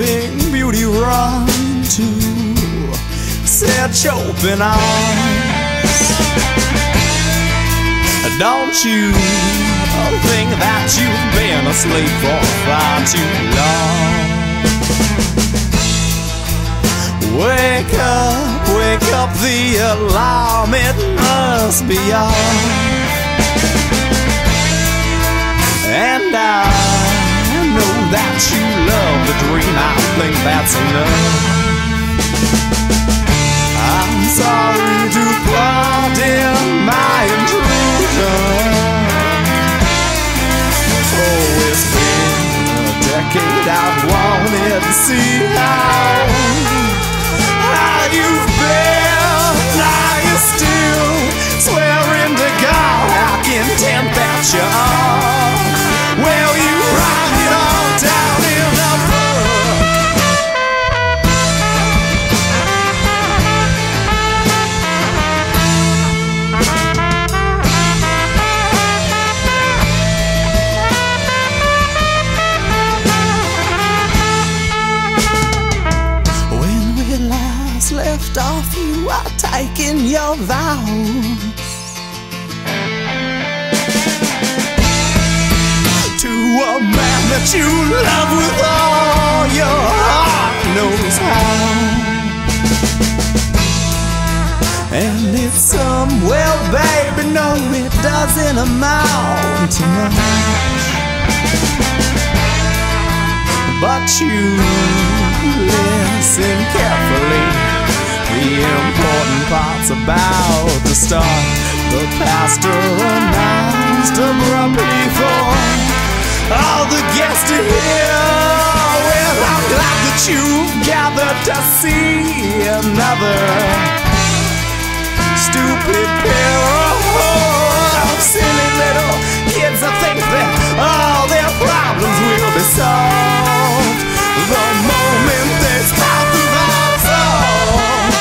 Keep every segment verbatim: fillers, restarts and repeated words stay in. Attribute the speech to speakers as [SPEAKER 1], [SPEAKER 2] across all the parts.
[SPEAKER 1] sleeping beauty run to such open arms? Don't you think that you've been asleep for far too long? Wake up, wake up, the alarm, it must be off. And I know that you love the dream, I think that's enough. I'm sorry to pardon my intrusion. Oh, it's been a decade, I've wanted to see how How you've been. Are you still swearing to God how content that you are? Well, you write it all down in a book. When we last left off, you are taking your vows to a man that you love with all your heart knows how. And it's some, well baby, no, it doesn't amount to much. But you listen carefully, the important part's about to start. The pastor announced abruptly for all the guests to hear. Well, I'm glad that you've gathered to see another stupid pair of silly little kids that think that all their problems will be solved the moment they stop the valves off.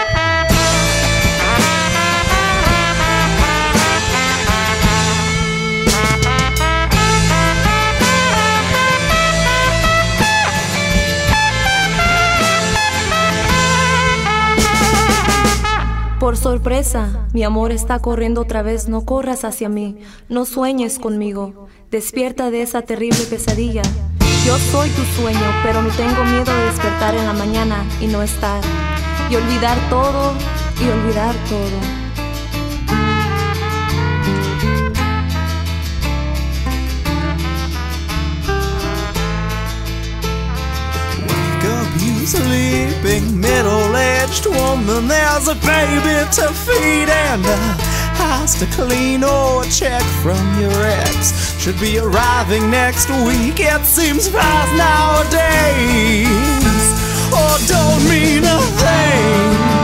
[SPEAKER 2] Por sorpresa, mi amor está corriendo otra vez. No corras hacia mí, no sueñes conmigo. Despierta de esa terrible pesadilla. Yo soy tu sueño, pero no tengo miedo de despertar en la mañana y no estar. Y olvidar todo, y olvidar todo.
[SPEAKER 1] Sleeping middle-aged woman, there's a baby to feed and a house to clean, or a check from your ex should be arriving next week. It seems fast nowadays, or don't mean a thing.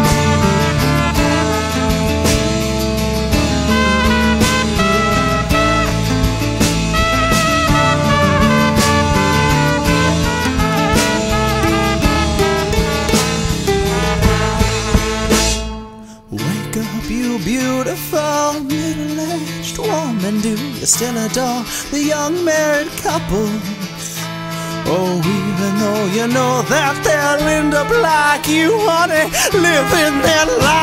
[SPEAKER 1] You beautiful middle-aged woman, do you still adore the young married couples? Oh, even though you know that they'll end up like you, honey, living their life